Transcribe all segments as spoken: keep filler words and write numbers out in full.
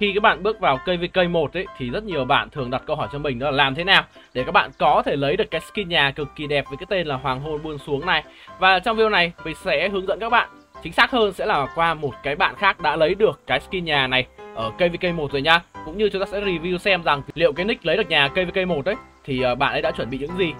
Khi các bạn bước vào ca vê ca một ấy thì rất nhiều bạn thường đặt câu hỏi cho mình đó là làm thế nào để các bạn có thể lấy được cái skin nhà cực kỳ đẹp với cái tên là Hoàng Hôn Buông Xuống này. Và trong video này mình sẽ hướng dẫn các bạn, chính xác hơn sẽ là qua một cái bạn khác đã lấy được cái skin nhà này ở ca vê ca một rồi nha. Cũng như chúng ta sẽ review xem rằng liệu cái nick lấy được nhà ca vê ca một ấy thì bạn ấy đã chuẩn bị những gì.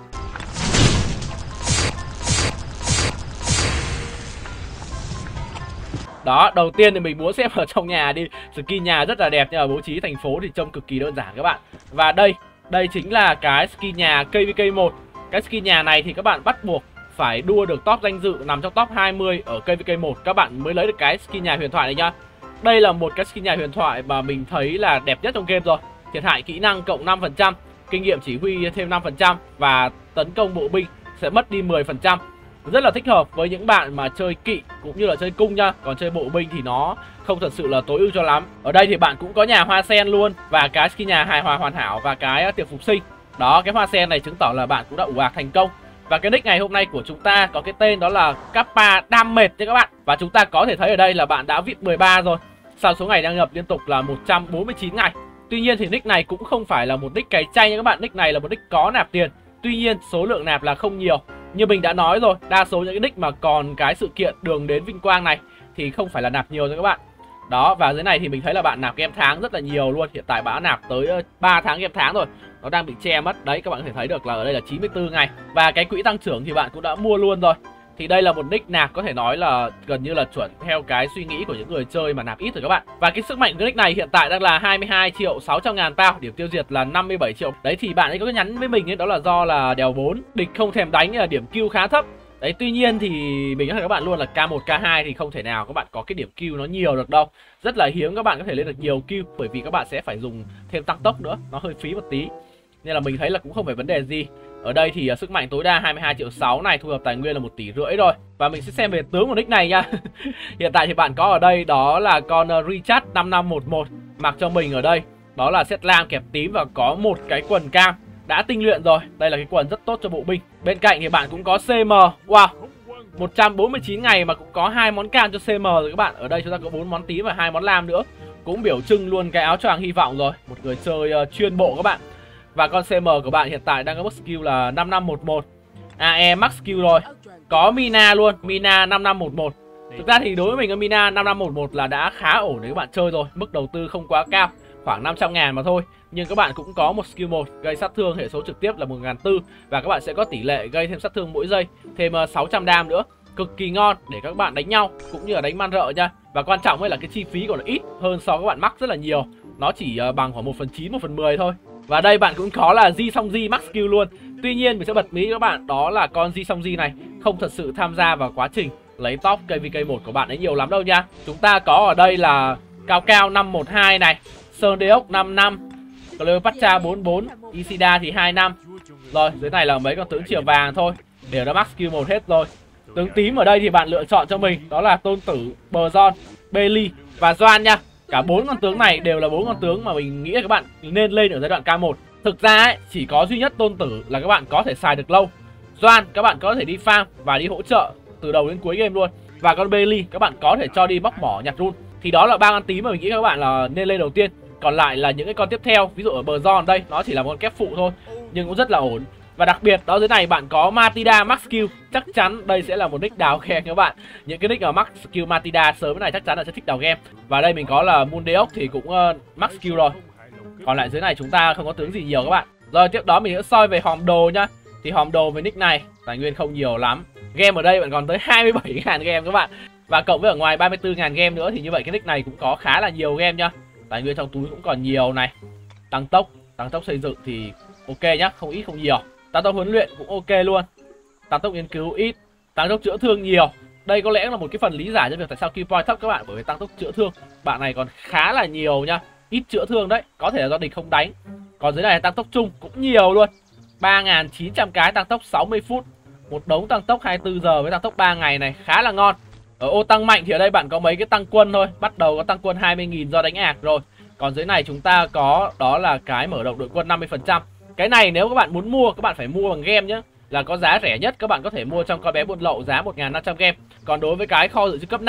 Đó, đầu tiên thì mình muốn xem ở trong nhà đi. Skin nhà rất là đẹp nhưng mà bố trí thành phố thì trông cực kỳ đơn giản các bạn. Và đây, đây chính là cái skin nhà ca vê ca một. Cái skin nhà này thì các bạn bắt buộc phải đua được top danh dự, nằm trong top hai mươi ở ca vê ca một các bạn mới lấy được cái skin nhà huyền thoại này nhá. Đây là một cái skin nhà huyền thoại mà mình thấy là đẹp nhất trong game rồi. Thiệt hại kỹ năng cộng năm phần trăm, kinh nghiệm chỉ huy thêm năm phần trăm và tấn công bộ binh sẽ mất đi mười phần trăm. Rất là thích hợp với những bạn mà chơi kỵ cũng như là chơi cung nha. Còn chơi bộ binh thì nó không thật sự là tối ưu cho lắm. Ở đây thì bạn cũng có nhà hoa sen luôn và cái skin nhà hài hòa hoàn hảo và cái tiệc phục sinh. Đó, cái hoa sen này chứng tỏ là bạn cũng đã ủ ạc thành công. Và cái nick ngày hôm nay của chúng ta có cái tên đó là Kappa Đam Mệt nha các bạn. Và chúng ta có thể thấy ở đây là bạn đã vip mười ba rồi. Sau số ngày đăng nhập liên tục là một trăm bốn mươi chín ngày. Tuy nhiên thì nick này cũng không phải là một nick cày chay nha các bạn. Nick này là một nick có nạp tiền. Tuy nhiên số lượng nạp là không nhiều. Như mình đã nói rồi, đa số những cái nick mà còn cái sự kiện đường đến vinh quang này thì không phải là nạp nhiều cho các bạn. Đó, và dưới này thì mình thấy là bạn nạp game tháng rất là nhiều luôn. Hiện tại bạn đã nạp tới ba tháng game tháng rồi. Nó đang bị che mất. Đấy, các bạn có thể thấy được là ở đây là chín mươi tư ngày. Và cái quỹ tăng trưởng thì bạn cũng đã mua luôn rồi. Thì đây là một nick nạp có thể nói là gần như là chuẩn theo cái suy nghĩ của những người chơi mà nạp ít rồi các bạn. Và cái sức mạnh của cái nick này hiện tại đang là hai mươi hai triệu sáu trăm ngàn pound, điểm tiêu diệt là năm mươi bảy triệu. Đấy thì bạn ấy có cái nhắn với mình ấy, đó là do là đèo bốn, địch không thèm đánh, là điểm kill khá thấp. Đấy, tuy nhiên thì mình nói với các bạn luôn là K một, K hai thì không thể nào các bạn có cái điểm kill nó nhiều được đâu. Rất là hiếm các bạn có thể lên được nhiều kill, bởi vì các bạn sẽ phải dùng thêm tăng tốc nữa, nó hơi phí một tí. Nên là mình thấy là cũng không phải vấn đề gì. Ở đây thì uh, sức mạnh tối đa hai mươi hai triệu sáu này, thu hợp tài nguyên là một tỷ rưỡi rồi. Và mình sẽ xem về tướng của nick này nha. Hiện tại thì bạn có ở đây đó là con uh, Richard năm năm một một mặc cho mình ở đây. Đó là set lam kẹp tím và có một cái quần cam đã tinh luyện rồi. Đây là cái quần rất tốt cho bộ binh. Bên cạnh thì bạn cũng có xê em. Wow, một trăm bốn mươi chín ngày mà cũng có hai món cam cho xê em rồi các bạn. Ở đây chúng ta có bốn món tím và hai món lam nữa. Cũng biểu trưng luôn cái áo choàng hy vọng rồi. Một người chơi uh, chuyên bộ các bạn. Và con xê em của bạn hiện tại đang có mức skill là năm năm một một, a e max skill rồi. Có Mina luôn, Mina năm năm một một. Thực ra thì đối với mình con Mina năm năm một một là đã khá ổn để các bạn chơi rồi. Mức đầu tư không quá cao, khoảng năm trăm ngàn mà thôi. Nhưng các bạn cũng có một skill một gây sát thương hệ số trực tiếp là một nghìn bốn trăm. Và các bạn sẽ có tỷ lệ gây thêm sát thương mỗi giây, thêm sáu trăm đam nữa. Cực kỳ ngon để các bạn đánh nhau cũng như là đánh man rợ nha. Và quan trọng là cái chi phí của nó ít hơn so với các bạn mắc rất là nhiều. Nó chỉ bằng khoảng một phần chín, một phần mười thôi. Và đây bạn cũng có là Ji Song Ji max skill luôn. Tuy nhiên mình sẽ bật mí cho các bạn đó là con Ji Song Ji này không thật sự tham gia vào quá trình lấy top ca vê ca một của bạn ấy nhiều lắm đâu nha. Chúng ta có ở đây là Cao Cao năm một hai này, Sơn Deok năm năm, Cleopatra bốn bốn, Isida thì hai năm. Rồi, dưới này là mấy con tướng chìa vàng thôi, đều đã max skill một hết rồi. Tướng tím ở đây thì bạn lựa chọn cho mình đó là Tôn Tử, Bờ Giòn, Bailey và Doan nha. Cả bốn con tướng này đều là bốn con tướng mà mình nghĩ là các bạn nên lên ở giai đoạn K một. Thực ra ấy, chỉ có duy nhất Tôn Tử là các bạn có thể xài được lâu. Doan các bạn có thể đi farm và đi hỗ trợ từ đầu đến cuối game luôn. Và con Bailey các bạn có thể cho đi bóc mỏ nhặt rune. Thì đó là ba con tím mà mình nghĩ các bạn là nên lên đầu tiên. Còn lại là những cái con tiếp theo, ví dụ ở Bờ Giòn đây, nó chỉ là một con kép phụ thôi nhưng cũng rất là ổn. Và đặc biệt đó dưới này bạn có Matida max skill. Chắc chắn đây sẽ là một nick đào game các bạn. Những cái nick ở max skill Matida sớm này chắc chắn là sẽ thích đào game. Và đây mình có là Mundeok thì cũng uh, max skill rồi. Còn lại dưới này chúng ta không có tướng gì nhiều các bạn. Rồi tiếp đó mình sẽ soi về hòm đồ nhá. Thì hòm đồ với nick này tài nguyên không nhiều lắm. Game ở đây bạn còn tới hai mươi bảy ngàn game các bạn. Và cộng với ở ngoài ba mươi tư ngàn game nữa thì như vậy cái nick này cũng có khá là nhiều game nhá. Tài nguyên trong túi cũng còn nhiều này. Tăng tốc, tăng tốc xây dựng thì ok nhá, không ít không nhiều. Tăng tốc huấn luyện cũng ok luôn. Tăng tốc nghiên cứu ít, tăng tốc chữa thương nhiều. Đây có lẽ là một cái phần lý giải cho việc tại sao kill point thấp các bạn, bởi vì tăng tốc chữa thương bạn này còn khá là nhiều nha. Ít chữa thương đấy, có thể là do địch không đánh. Còn dưới này tăng tốc chung cũng nhiều luôn. ba nghìn chín trăm cái tăng tốc sáu mươi phút. Một đống tăng tốc hai mươi tư giờ với tăng tốc ba ngày này khá là ngon. Ở ô tăng mạnh thì ở đây bạn có mấy cái tăng quân thôi. Bắt đầu có tăng quân hai mươi nghìn do đánh ạc rồi. Còn dưới này chúng ta có đó là cái mở rộng đội quân năm mươi phần trăm. Cái này nếu các bạn muốn mua các bạn phải mua bằng game nhé. Là có giá rẻ nhất các bạn có thể mua trong con bé buôn lậu giá một nghìn năm trăm game. Còn đối với cái kho dự trữ cấp năm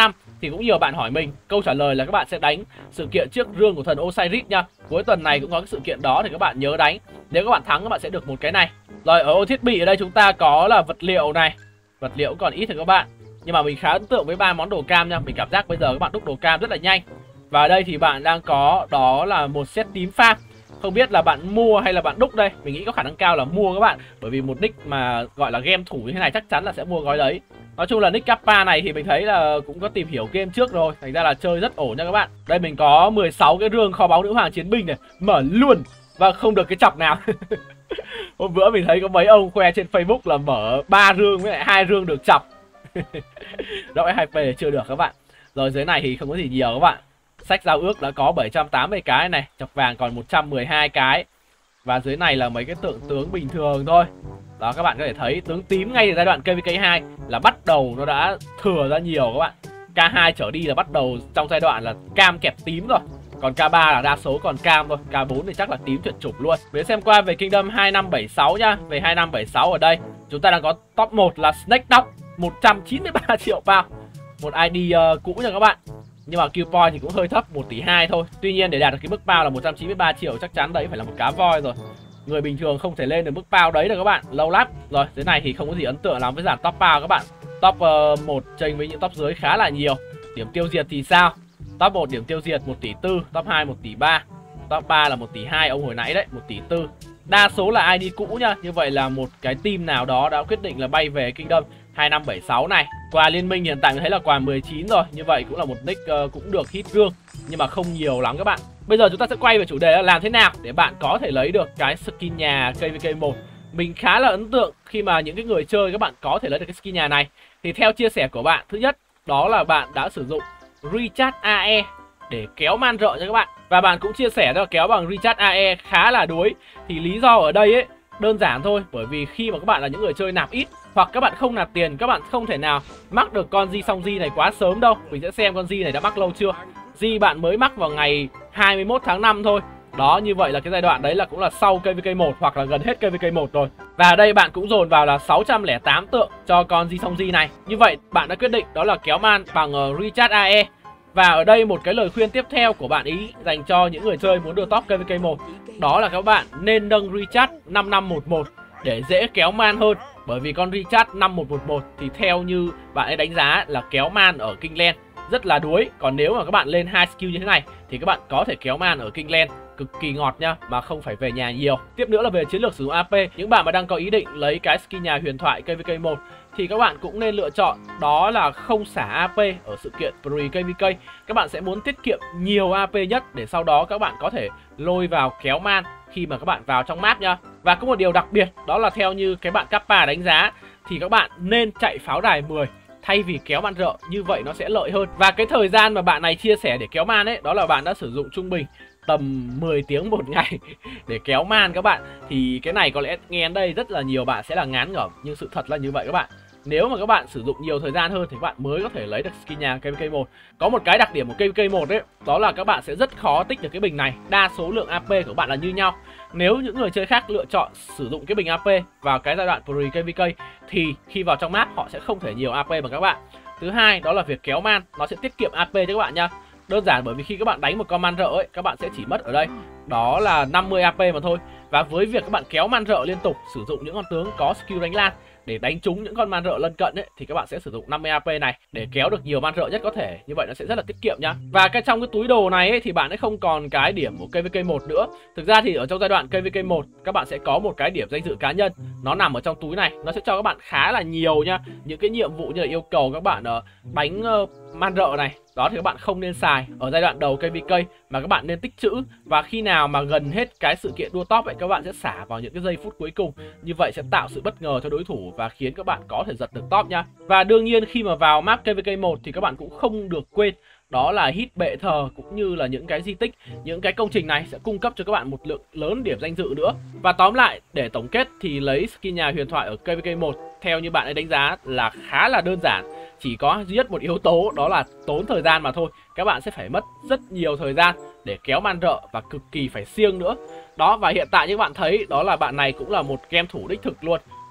thì cũng nhiều bạn hỏi mình. Câu trả lời là các bạn sẽ đánh sự kiện trước rương của thần Osiris nha. Cuối tuần này cũng có cái sự kiện đó thì các bạn nhớ đánh. Nếu các bạn thắng các bạn sẽ được một cái này. Rồi ở ô thiết bị ở đây chúng ta có là vật liệu này. Vật liệu còn ít thì các bạn. Nhưng mà mình khá ấn tượng với ba món đồ cam nha. Mình cảm giác bây giờ các bạn đúc đồ cam rất là nhanh. Và ở đây thì bạn đang có đó là một set tím farm. Không biết là bạn mua hay là bạn đúc đây. Mình nghĩ có khả năng cao là mua các bạn. Bởi vì một nick mà gọi là game thủ như thế này chắc chắn là sẽ mua gói đấy. Nói chung là nick Kappa này thì mình thấy là cũng có tìm hiểu game trước rồi. Thành ra là chơi rất ổn nha các bạn. Đây mình có mười sáu cái rương kho báu nữ hoàng chiến binh này. Mở luôn. Và không được cái chọc nào. Hôm bữa mình thấy có mấy ông khoe trên Facebook là mở ba rương với lại hai rương được chọc. Đội hai pê chưa được các bạn. Rồi dưới này thì không có gì nhiều các bạn. Sách giao ước đã có bảy trăm tám mươi cái này. Chọc vàng còn một trăm mười hai cái. Và dưới này là mấy cái tượng tướng bình thường thôi. Đó các bạn có thể thấy tướng tím ngay từ giai đoạn ca vê ca hai là bắt đầu nó đã thừa ra nhiều các bạn. K hai trở đi là bắt đầu trong giai đoạn là cam kẹp tím rồi. Còn K ba là đa số còn cam thôi. K bốn thì chắc là tím tuyệt chủng luôn. Để xem qua về Kingdom hai năm bảy sáu nhá. Về hai năm bảy sáu ở đây chúng ta đang có top một là Snake Dog một trăm chín mươi ba triệu pound. Một i đê uh, cũ nha các bạn. Nhưng mà kill point thì cũng hơi thấp, một tỷ hai thôi. Tuy nhiên để đạt được cái mức pound là một trăm chín mươi ba triệu chắc chắn đấy phải là một cá voi rồi. Người bình thường không thể lên được mức pound đấy được các bạn, lâu lắm. Rồi, dưới này thì không có gì ấn tượng lắm với dàn top pound các bạn. Top uh, một chênh với những top dưới khá là nhiều. Điểm tiêu diệt thì sao? Top một điểm tiêu diệt một tỷ tư, top hai một tỷ ba, top ba là một tỷ hai ông hồi nãy đấy, một tỷ tư. Đa số là i đê cũ nhá. Như vậy là một cái team nào đó đã quyết định là bay về Kingdom hai năm bảy sáu này. Quà liên minh hiện tại mình thấy là quà mười chín rồi. Như vậy cũng là một nick uh, cũng được hit rương, nhưng mà không nhiều lắm các bạn. Bây giờ chúng ta sẽ quay về chủ đề là làm thế nào để bạn có thể lấy được cái skin nhà ca vê ca một. Mình khá là ấn tượng khi mà những cái người chơi các bạn có thể lấy được cái skin nhà này. Thì theo chia sẻ của bạn, thứ nhất đó là bạn đã sử dụng Recharge a e để kéo man rợ cho các bạn. Và bạn cũng chia sẻ là kéo bằng Recharge a e khá là đuối. Thì lý do ở đây ấy đơn giản thôi, bởi vì khi mà các bạn là những người chơi nạp ít hoặc các bạn không nạp tiền, các bạn không thể nào mắc được con Di Song Di này quá sớm đâu. Mình sẽ xem con Di này đã mắc lâu chưa. Di bạn mới mắc vào ngày hai mươi mốt tháng năm thôi. Đó, như vậy là cái giai đoạn đấy là cũng là sau ca vê ca một hoặc là gần hết ca vê ca một rồi. Và ở đây bạn cũng dồn vào là sáu trăm lẻ tám tượng cho con Di Song Di này. Như vậy bạn đã quyết định đó là kéo man bằng uh, Recharge a e. Và ở đây một cái lời khuyên tiếp theo của bạn ý dành cho những người chơi muốn đưa top ca vê ca một, đó là các bạn nên nâng Recharge năm năm một một để dễ kéo man hơn. Bởi vì con Recharge năm một một một thì theo như bạn ấy đánh giá là kéo man ở Kingland rất là đuối. Còn nếu mà các bạn lên hai skill như thế này thì các bạn có thể kéo man ở Kingland cực kỳ ngọt nha, mà không phải về nhà nhiều. Tiếp nữa là về chiến lược sử dụng a pê. Những bạn mà đang có ý định lấy cái skin nhà huyền thoại ca vê ca một thì các bạn cũng nên lựa chọn đó là không xả a pê ở sự kiện Pre ca vê ca. Các bạn sẽ muốn tiết kiệm nhiều a pê nhất để sau đó các bạn có thể lôi vào kéo man khi mà các bạn vào trong map nha. Và có một điều đặc biệt đó là theo như cái bạn Kappa đánh giá thì các bạn nên chạy pháo đài mười thay vì kéo man rợ, như vậy nó sẽ lợi hơn. Và cái thời gian mà bạn này chia sẻ để kéo man ấy, đó là bạn đã sử dụng trung bình tầm mười tiếng một ngày để kéo man các bạn. Thì cái này có lẽ nghe đến đây rất là nhiều bạn sẽ là ngán ngẩm, nhưng sự thật là như vậy các bạn. Nếu mà các bạn sử dụng nhiều thời gian hơn thì các bạn mới có thể lấy được skin nhà ca vê ca một. Có một cái đặc điểm của ca vê ca một đấy, đó là các bạn sẽ rất khó tích được cái bình này. Đa số lượng a pê của bạn là như nhau. Nếu những người chơi khác lựa chọn sử dụng cái bình a pê vào cái giai đoạn Pre ca vê ca thì khi vào trong map họ sẽ không thể nhiều a pê bằng các bạn. Thứ hai đó là việc kéo man, nó sẽ tiết kiệm a pê cho các bạn nha. Đơn giản bởi vì khi các bạn đánh một con man rợ ấy, các bạn sẽ chỉ mất ở đây đó là năm mươi a pê mà thôi. Và với việc các bạn kéo man rợ liên tục, sử dụng những con tướng có skill đánh lan để đánh trúng những con man rợ lân cận ấy, thì các bạn sẽ sử dụng năm mươi a pê này để kéo được nhiều man rợ nhất có thể. Như vậy nó sẽ rất là tiết kiệm nhá. Và cái trong cái túi đồ này ấy, thì bạn ấy không còn cái điểm của ca vê ca một nữa. Thực ra thì ở trong giai đoạn ca vê ca một các bạn sẽ có một cái điểm danh dự cá nhân, nó nằm ở trong túi này. Nó sẽ cho các bạn khá là nhiều nha, những cái nhiệm vụ như là yêu cầu các bạn uh, đánh uh, man rợ này. Đó thì các bạn không nên xài ở giai đoạn đầu ca vê ca mà các bạn nên tích trữ. Và khi nào mà gần hết cái sự kiện đua top ấy, các bạn sẽ xả vào những cái giây phút cuối cùng. Như vậy sẽ tạo sự bất ngờ cho đối thủ và khiến các bạn có thể giật được top nha. Và đương nhiên khi mà vào map ca vê ca một thì các bạn cũng không được quên đó là hit bệ thờ cũng như là những cái di tích. Những cái công trình này sẽ cung cấp cho các bạn một lượng lớn điểm danh dự nữa. Và tóm lại để tổng kết thì lấy skin nhà huyền thoại ở ca vê ca một theo như bạn ấy đánh giá là khá là đơn giản. Chỉ có duy nhất một yếu tố đó là tốn thời gian mà thôi. Các bạn sẽ phải mất rất nhiều thời gian để kéo man rợ và cực kỳ phải siêng nữa. Đó, và hiện tại như các bạn thấy đó là bạn này cũng là một game thủ đích thực luôn.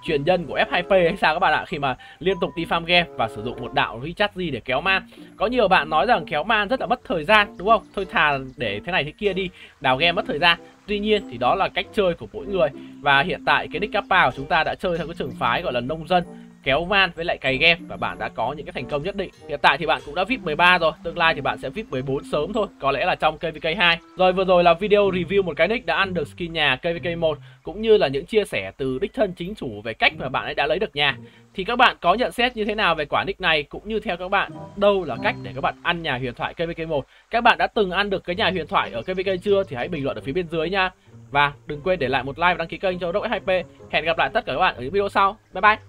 truyền nhân của ép hai pê hay sao các bạn ạ, khi mà liên tục đi farm game và sử dụng một đạo recharge gì để kéo man. Có nhiều bạn nói rằng kéo man rất là mất thời gian đúng không, thôi thà để thế này thế kia đi, đào game mất thời gian. Tuy nhiên thì đó là cách chơi của mỗi người, và hiện tại cái nick Kappa của chúng ta đã chơi theo cái trường phái gọi là nông dân, kéo man với lại cày game, và bạn đã có những cái thành công nhất định. Hiện tại thì bạn cũng đã vê i pê mười ba rồi, tương lai thì bạn sẽ vê i pê mười bốn sớm thôi, có lẽ là trong ca vê ca hai. Rồi vừa rồi là video review một cái nick đã ăn được skin nhà ca vê ca một, cũng như là những chia sẻ từ đích thân chính chủ về cách mà bạn ấy đã lấy được nhà. Thì các bạn có nhận xét như thế nào về quả nick này, cũng như theo các bạn đâu là cách để các bạn ăn nhà huyền thoại ca vê ca một? Các bạn đã từng ăn được cái nhà huyền thoại ở ca vê ca chưa thì hãy bình luận ở phía bên dưới nha. Và đừng quên để lại một like và đăng ký kênh cho Rocket hai pê. Hẹn gặp lại tất cả các bạn ở những video sau. Bye bye.